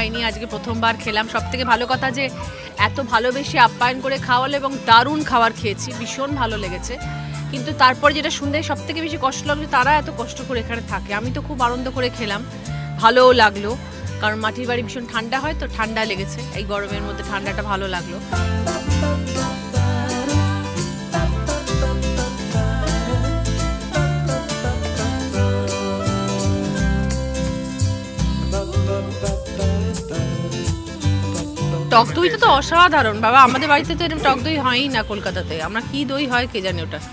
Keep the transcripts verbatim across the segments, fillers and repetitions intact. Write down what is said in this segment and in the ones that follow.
খাইনি, আজকে প্রথমবার খেলাম। সব থেকে ভালো কথা যে এত ভালোবেসে আপ্যায়ন করে খাওয়ালো এবং দারুণ খাবার খেয়েছি, ভীষণ ভালো লেগেছে। কিন্তু তারপর যেটা শুনতে সব থেকে বেশি কষ্ট লাগলো, তারা এত কষ্ট করে এখানে থাকে। আমি তো খুব আনন্দ করে খেলাম, ভালোও লাগলো, কারণ মাটির বাড়ি ভীষণ ঠান্ডা হয়, তো ঠান্ডা লেগেছে। এই গরমের মধ্যে ঠান্ডাটা ভালো লাগলো। টক দইটা তো অসাধারণ বাবা, আমাদের বাড়িতে তো এরকম টক দই হয়ই না কলকাতাতে। আমরা কি দই হয় কে জানি ওটা,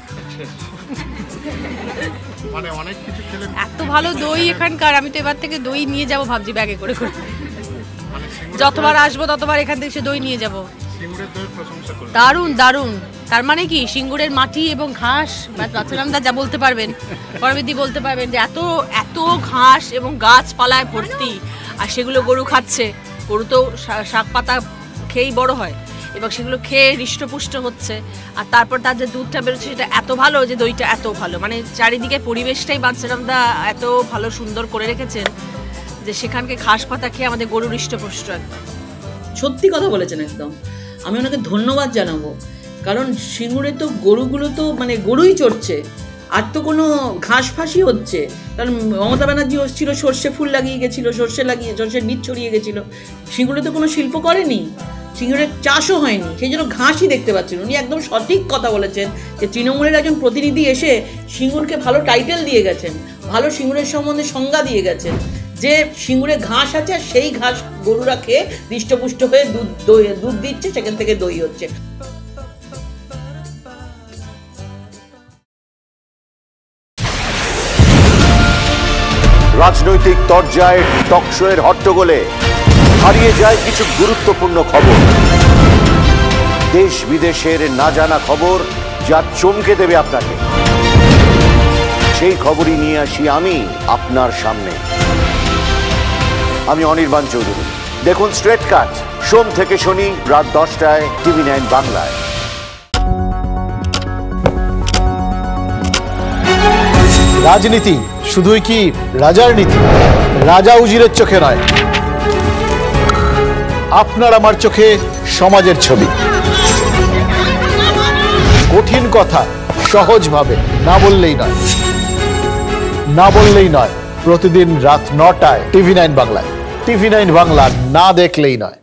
মানে অনেক কিছু খেলেন। এত ভালো দই এখানকার, আমি তো এবার থেকে দই নিয়ে যাব ভাবছি ব্যাগে করে করে। যতবার আসবো ততবার এখান থেকে সে দই নিয়ে যাব। দারুণ দারুণ। তার মানে কি সিঙ্গুরের মাটি এবং ঘাস, বাচ্চারামদা যা বলতে পারবেন, পরবিদি বলতে পারবেন যে এত এত ঘাস এবং গাছপালায় ভর্তি, আর সেগুলো গরু খাচ্ছে। গরু তো শাক পাতা খেয়েই বড় হয়, এবং সেগুলো খেয়ে হৃষ্টপুষ্ট হচ্ছে। আর তারপর তার যে দুধটা বেরোচ্ছে সেটা এত ভালো, যে দইটা এত ভালো। মানে চারিদিকে পরিবেশটাই বাচ্চারামদা এত ভালো সুন্দর করে রেখেছেন যে সেখানকে ঘাস পাতা খেয়ে আমাদের গরু হৃষ্টপুষ্ট। সত্যি কথা বলেছেন একদম। আমি ওনাকে ধন্যবাদ জানাবো, কারণ সিঙ্গুরে তো গরুগুলো তো মানে গরুই চড়ছে, আর তো কোনো ঘাস ফাঁসই হচ্ছে। কারণ মমতা ব্যানার্জি হচ্ছিল, সর্ষে ফুল লাগিয়ে গেছিলো, সর্ষে লাগিয়ে সর্ষের বীজ ছড়িয়ে গেছিলো। সিঙ্গুরে তো কোনো শিল্প করেনি, সিঙ্গুরের চাষও হয়নি, সেই জন্য ঘাসই দেখতে পাচ্ছেন। উনি একদম সঠিক কথা বলেছেন যে তৃণমূলের একজন প্রতিনিধি এসে সিঙ্গুরকে ভালো টাইটেল দিয়ে গেছেন, ভালো সিঙ্গুরের সম্বন্ধে সংজ্ঞা দিয়ে গেছেন, যে সিঙ্গুরে ঘাস আছে আর সেই ঘাস গরুরা খেয়ে হৃষ্টপুষ্ট হয়ে দুধ দই দুধ দিচ্ছে, সেখান থেকে দই হচ্ছে। রাজনৈতিক তরজায় টকশোয়ের হট্টগোলে হারিয়ে যায় কিছু গুরুত্বপূর্ণ খবর, দেশ বিদেশের না জানা খবর যা চমকে দেবে আপনাকে। সেই খবরই নিয়ে আসি আমি আপনার সামনে। আমি অনির্বাণ চৌধুরী। দেখুন স্ট্রেট কাট, সোম থেকে শনি রাত দশটায় টিভি নাইন বাংলায়। রাজনীতি শুধুই কি রাজার নীতি? রাজা উজিরের চোখে নয়, আপনার আমার চোখে সমাজের ছবি। কঠিন কথা সহজভাবে না বললেই নয়, না বললেই নয়। প্রতিদিন রাত নটায় টিভি নাইন বাংলায়। টিভি নাইন বাংলা না দেখলেই নয়।